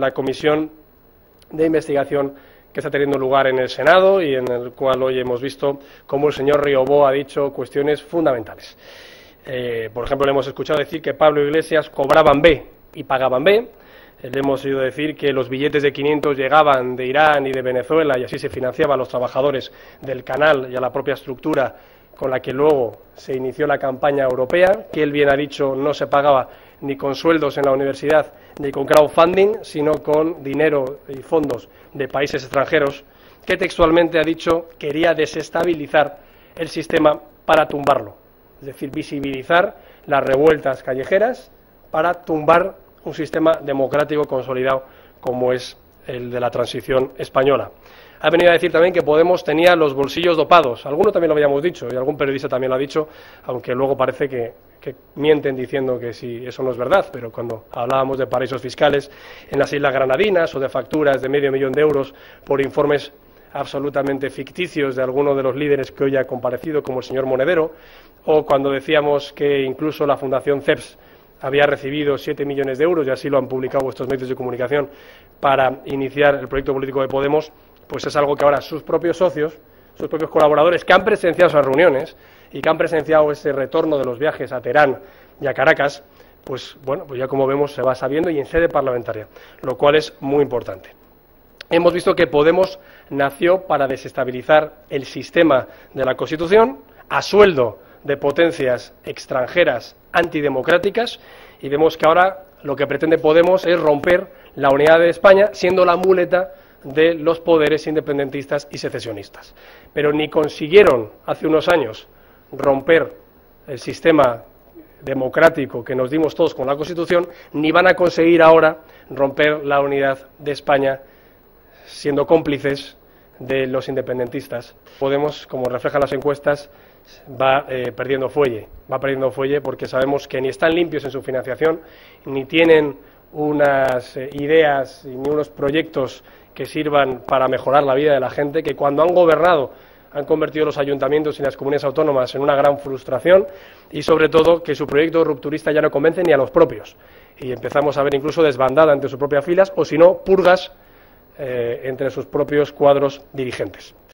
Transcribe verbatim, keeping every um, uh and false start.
la comisión de investigación que está teniendo lugar en el Senado y en el cual hoy hemos visto cómo el señor Riobó ha dicho cuestiones fundamentales. Eh, por ejemplo, le hemos escuchado decir que Pablo Iglesias cobraban B y pagaban B. Le hemos oído decir que los billetes de quinientos llegaban de Irán y de Venezuela y así se financiaban a los trabajadores del canal y a la propia estructura con la que luego se inició la campaña europea, que él bien ha dicho no se pagaba ni con sueldos en la universidad ni con crowdfunding, sino con dinero y fondos de países extranjeros, que textualmente ha dicho quería desestabilizar el sistema para tumbarlo, es decir, visibilizar las revueltas callejeras para tumbar un sistema democrático consolidado como es el de la transición española. Ha venido a decir también que Podemos tenía los bolsillos dopados. Alguno también lo habíamos dicho y algún periodista también lo ha dicho, aunque luego parece que, que mienten diciendo que sí, eso no es verdad, pero cuando hablábamos de paraísos fiscales en las Islas Granadinas o de facturas de medio millón de euros por informes absolutamente ficticios de alguno de los líderes que hoy ha comparecido, como el señor Monedero, o cuando decíamos que incluso la Fundación C E P S había recibido siete millones de euros, y así lo han publicado vuestros medios de comunicación, para iniciar el proyecto político de Podemos, pues es algo que ahora sus propios socios, sus propios colaboradores que han presenciado esas reuniones y que han presenciado ese retorno de los viajes a Teherán y a Caracas, pues bueno, pues ya como vemos se va sabiendo y en sede parlamentaria, lo cual es muy importante. Hemos visto que Podemos nació para desestabilizar el sistema de la Constitución a sueldo de potencias extranjeras antidemocráticas, y vemos que ahora lo que pretende Podemos es romper la unidad de España, siendo la muleta de los poderes independentistas y secesionistas. Pero ni consiguieron hace unos años romper el sistema democrático que nos dimos todos con la Constitución, ni van a conseguir ahora romper la unidad de España siendo cómplices de los independentistas. Podemos, como reflejan las encuestas, va eh, perdiendo fuelle, va perdiendo fuelle porque sabemos que ni están limpios en su financiación, ni tienen unas eh, ideas ni unos proyectos que sirvan para mejorar la vida de la gente, que cuando han gobernado han convertido los ayuntamientos y las comunidades autónomas en una gran frustración, y sobre todo que su proyecto rupturista ya no convence ni a los propios, y empezamos a ver incluso desbandada entre sus propias filas, o si no, purgas eh, entre sus propios cuadros dirigentes.